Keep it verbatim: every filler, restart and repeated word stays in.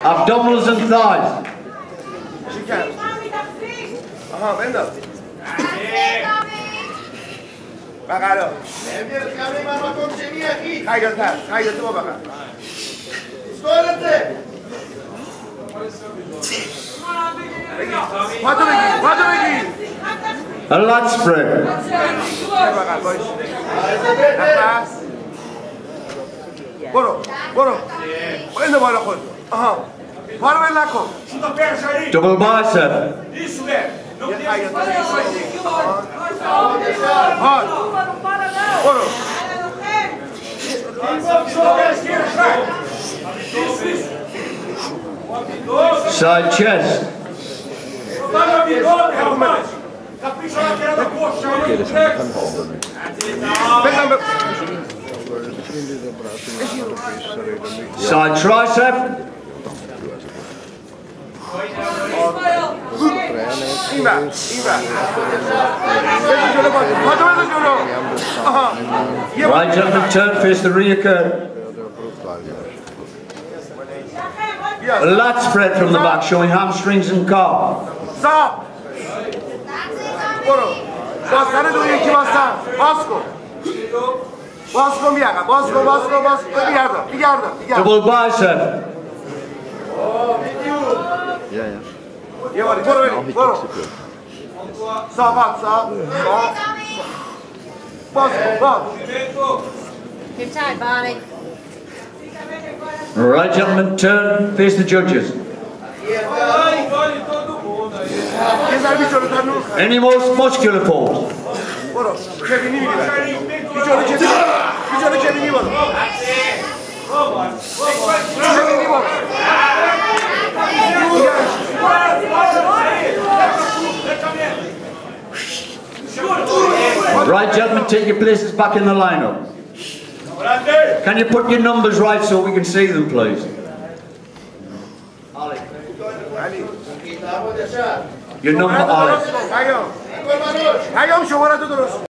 Abdominals and thighs. Chicken. Aha, benda. بقالا خیاط‌تر خیاطی با بقال سوالته پاتو بگیر پاتو بگیر A lat spread. بقال باش نفس برو برو اینو بالا خود آها بارو بل نکن Double bicep. هات برو Side chest. Side tricep. این بر این بر بزن جلو بازی پاتو بزن جلو آها Right gentleman turn, face the rear curve. A lat spread from the back, showing hamstrings and calf. صاف برو باز سر دو یکی بازتر باز کن باز کن بیاقا باز کن باز کن باز کن بیگردم بیگردم بیگردم Double bicep. یه باری برو بریم برو صافت صاف باز کن باز Keep tight, Barney. Right gentleman turn, face the judges. یه ضربی جلوتر نور Any most muscular pose. برو کبینی میگیرن بی جلو کبینی بی جلو کبینی برو کبینی برو Right gentlemen, take your places back in the lineup. Can you put your numbers right so we can see them, please? Your number, Alex. پیام پیام شماره تو درست